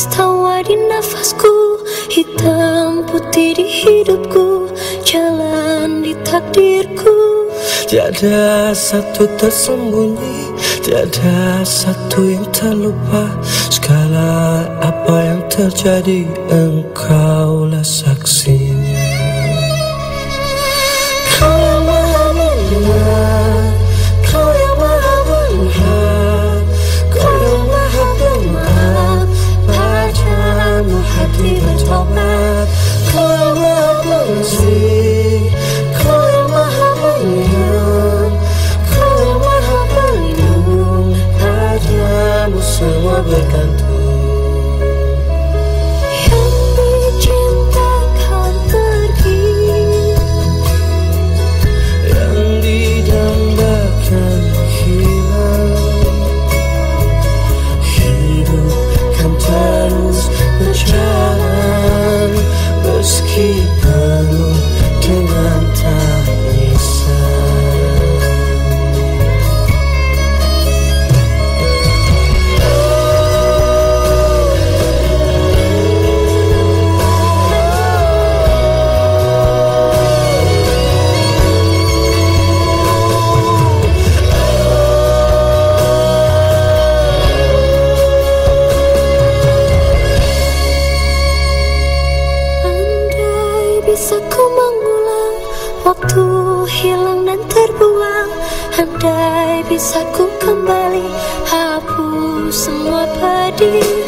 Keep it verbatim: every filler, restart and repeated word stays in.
istimewa di nafasku, hitam putih di hidupku, jalan di takdirku. Tiada satu tersembunyi, tiada satu yang terlupa. Segala apa yang terjadi, engkaulah saksinya. Kau yang maha mendengar, kau yang maha melihat, kau yang maha pemaaf, padamu hati bertobat. Kau yang maha pengasih, kau yang maha menyiar, kau yang maha pelindung, padamu semua bergantung. Meski penuh dengan tangisan. Bisa ku mengulang waktu hilang dan terbuang. Andai bisa ku kembali hapus semua pedih.